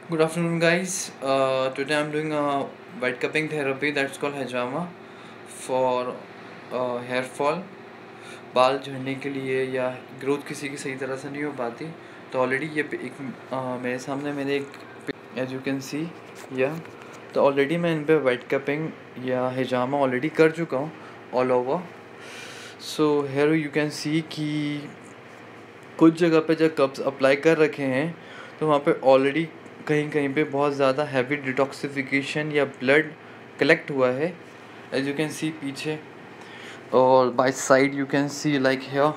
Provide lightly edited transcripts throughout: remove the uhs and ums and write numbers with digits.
Good afternoon, guys. Today I'm doing a wet cupping therapy that's called hijama for hair fall. बाल झड़ने के लिए या growth किसी की सही तरह से नहीं हो पाती, तो ऑलरेडी ये एक मेरे सामने मेरे एक एज यू कैन सी या तो ऑलरेडी मैं इन पे वेट कपिंग या हिजामा ऑलरेडी कर चुका हूँ all over. So here you can see कि कुछ जगह पे जब कप्स अप्लाई कर रखे हैं तो वहाँ पे ऑलरेडी कहीं कहीं पे बहुत ज़्यादा हैवी डिटॉक्सिफिकेशन या ब्लड कलेक्ट हुआ है, एज यू कैन सी पीछे, और by side you can see like here,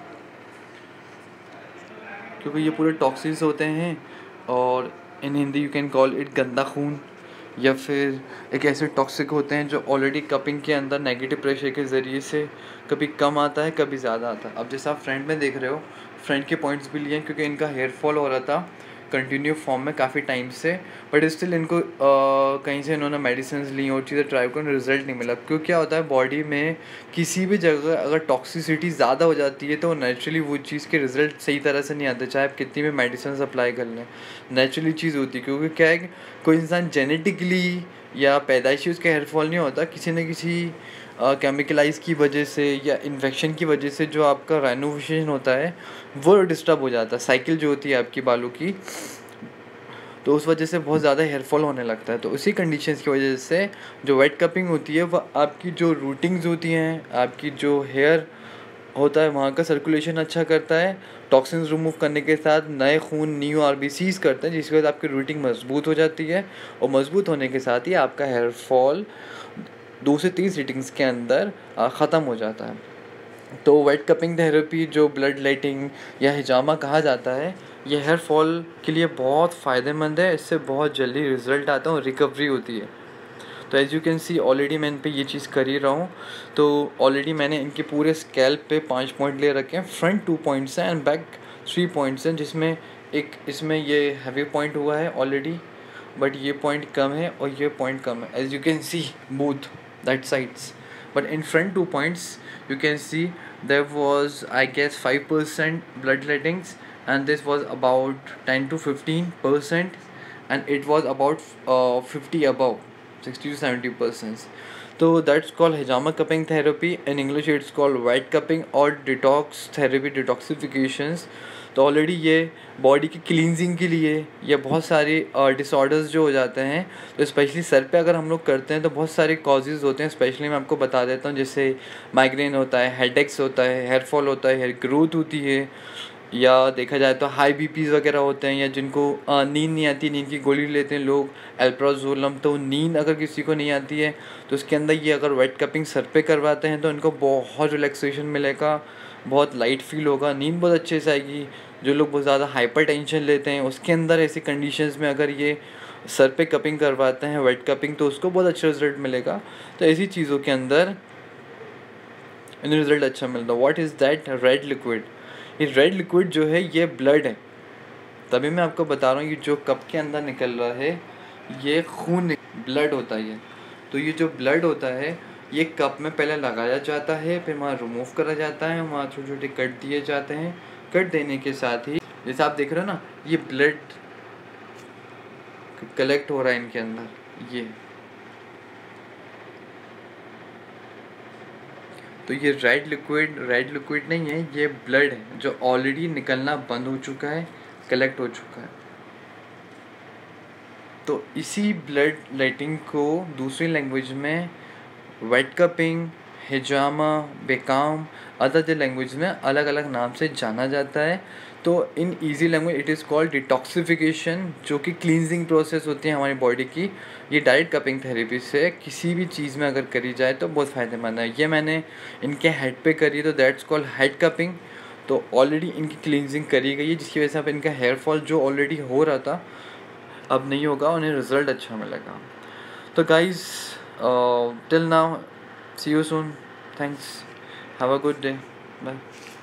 क्योंकि ये पूरे टॉक्सिन्स होते हैं और in Hindi you can call it गंदा खून, या फिर एक ऐसे टॉक्सिक होते हैं जो ऑलरेडी कपिंग के अंदर नेगेटिव प्रेशर के ज़रिए से कभी कम आता है कभी ज़्यादा आता है. अब जैसे आप फ्रंट में देख रहे हो, फ्रंट के पॉइंट्स भी लिए हैं क्योंकि इनका हेयर फॉल हो रहा था कंटिन्यू फॉर्म में काफ़ी टाइम से, बट स्टिल इनको कहीं से इन्होंने मेडिसिन ली और चीज़ें ट्राई कर रिजल्ट नहीं मिला. क्योंकि क्या होता है बॉडी में किसी भी जगह अगर टॉक्सिसिटी ज़्यादा हो जाती है तो नेचुरली वो चीज़ के रिजल्ट सही तरह से नहीं आते, चाहे आप कितनी भी मेडिसिन अप्लाई कर लें. नेचुरली चीज़ होती है, क्योंकि क्या है कोई इंसान जेनेटिकली या पैदाइशी उसका हेयर फॉल नहीं होता, किसी न किसी केमिकलाइज की वजह से या इन्फेक्शन की वजह से जो आपका रेनोवेशन होता है वो डिस्टर्ब हो जाता है, साइकिल जो होती है आपकी बालों की, तो उस वजह से बहुत ज़्यादा हेयर फॉल होने लगता है. तो उसी कंडीशंस की वजह से जो वेट कपिंग होती है वह आपकी जो रूटिंग्स होती हैं, आपकी जो हेयर होता है वहाँ का सर्कुलेशन अच्छा करता है, टॉक्सिन्स रिमूव करने के साथ नए खून न्यू आरबीसीज करता है, जिसके बाद आपकी रूटिंग मजबूत हो जाती है, और मजबूत होने के साथ ही आपका हेयर फॉल 2 से 3 सीटिंग्स के अंदर ख़त्म हो जाता है. तो वेट कपिंग थेरेपी जो ब्लड लेटिंग या हिजामा कहा जाता है, ये हेयर फॉल के लिए बहुत फ़ायदेमंद है. इससे बहुत जल्दी रिज़ल्ट आता है और रिकवरी होती है. तो as you can see already मैं इन पे ये चीज़ कर ही रहा हूँ. तो ऑलरेडी मैंने इनके पूरे स्कैल्प पे 5 पॉइंट ले रखे हैं. फ्रंट 2 पॉइंट्स हैं एंड बैक 3 पॉइंट्स हैं, जिसमें एक इसमें ये हैवी पॉइंट हुआ है ऑलरेडी, बट ये पॉइंट कम है और ये पॉइंट कम है, as you can see both that sides. But in front 2 points you can see there was I guess 5% bloodlettings, and this was about 10 to 15%, and it was about 50 above 60 to 70%. So that's called hijama cupping therapy. In English it's called wet cupping or detox therapy, detoxifications. तो already ये body की cleansing के लिए या बहुत सारे disorders जो हो जाते हैं, तो स्पेशली सर पे अगर हम लोग करते हैं तो बहुत सारे कॉजेज़ होते हैं. स्पेशली मैं आपको बता देता हूँ, जैसे माइग्रेन होता है, हेडेक्स होता है, हेयर फॉल होता है, हेयर ग्रोथ होती है, या देखा जाए तो हाई बीपीज़ वगैरह होते हैं, या जिनको नींद नहीं आती, नींद की गोली लेते हैं लोग एल्प्राजोलम, तो नींद अगर किसी को नहीं आती है तो उसके अंदर ये अगर वेट कपिंग सर पे करवाते हैं तो इनको बहुत रिलैक्सेशन मिलेगा, बहुत लाइट फील होगा, नींद बहुत अच्छे से आएगी. जो लोग बहुत ज़्यादा हाइपर टेंशन लेते हैं उसके अंदर ऐसी कंडीशंस में अगर ये सर पे कपिंग करवाते हैं वेट कपिंग तो उसको बहुत अच्छा रिजल्ट मिलेगा. तो ऐसी चीज़ों के अंदर इन रिजल्ट अच्छा मिलता है. What is that red liquid? ये रेड लिक्विड जो है ये ब्लड है, तभी मैं आपको बता रहा हूँ ये जो कप के अंदर निकल रहा है ये खून ब्लड होता है. तो ये जो ब्लड होता है ये कप में पहले लगाया जाता है, फिर वहाँ रिमूव करा जाता है, वहाँ छोटे छोटे कट दिए जाते हैं. कट देने के साथ ही जैसे आप देख रहे हो ना, ये ब्लड कलेक्ट हो रहा है इनके अंदर. ये तो ये रेड लिक्विड नहीं है, ये ब्लड है जो ऑलरेडी निकलना बंद हो चुका है, कलेक्ट हो चुका है. तो इसी ब्लड लेटिंग को दूसरी लैंग्वेज में वेट कपिंग, हिजामा, बेकाम, अदर लैंग्वेज में अलग अलग नाम से जाना जाता है. तो in easy language it is called detoxification, जो कि क्लींजिंग प्रोसेस होती है हमारी बॉडी की. ये डायरेक्ट कपिंग थेरेपी से किसी भी चीज़ में अगर करी जाए तो बहुत फ़ायदेमंद है. ये मैंने इनके हेड पे करी तो दैट्स कॉल्ड हेड कपिंग. तो ऑलरेडी इनकी क्लींजिंग करी गई है, जिसकी वजह से अब इनका हेयर फॉल जो ऑलरेडी हो रहा था अब नहीं होगा, उन्हें रिज़ल्ट अच्छा मिलेगा. तो guys till now, see you soon. Thanks. Have a good day. Bye.